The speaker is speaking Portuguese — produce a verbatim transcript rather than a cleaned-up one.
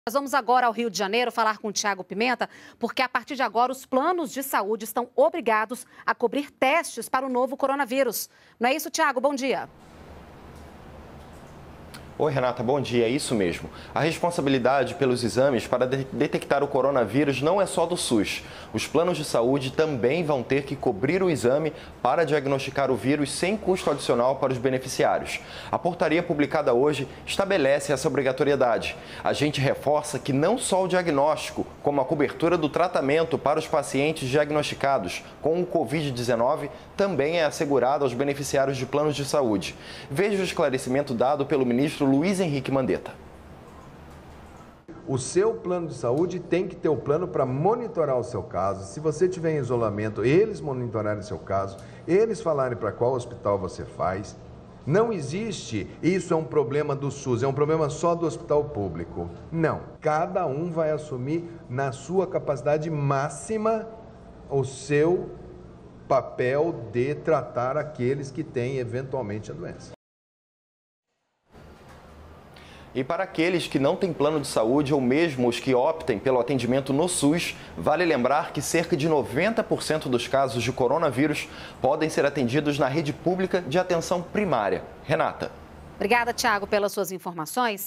Nós vamos agora ao Rio de Janeiro falar com o Tiago Pimenta, porque a partir de agora os planos de saúde estão obrigados a cobrir testes para o novo coronavírus. Não é isso, Tiago? Bom dia. Oi, Renata, bom dia. É isso mesmo. A responsabilidade pelos exames para de- detectar o coronavírus não é só do SUS. Os planos de saúde também vão ter que cobrir o exame para diagnosticar o vírus sem custo adicional para os beneficiários. A portaria publicada hoje estabelece essa obrigatoriedade. A gente reforça que não só o diagnóstico, como a cobertura do tratamento para os pacientes diagnosticados com o covid dezenove também é assegurado aos beneficiários de planos de saúde. Veja o esclarecimento dado pelo ministro Luiz Henrique Mandetta. O seu plano de saúde tem que ter o plano para monitorar o seu caso. Se você tiver em isolamento, eles monitorarem seu caso, eles falarem para qual hospital você faz. Não existe, isso é um problema do SUS, é um problema só do hospital público. Não, cada um vai assumir na sua capacidade máxima o seu papel de tratar aqueles que têm eventualmente a doença. E para aqueles que não têm plano de saúde ou mesmo os que optem pelo atendimento no SUS, vale lembrar que cerca de noventa por cento dos casos de coronavírus podem ser atendidos na rede pública de atenção primária. Renata. Obrigada, Tiago, pelas suas informações.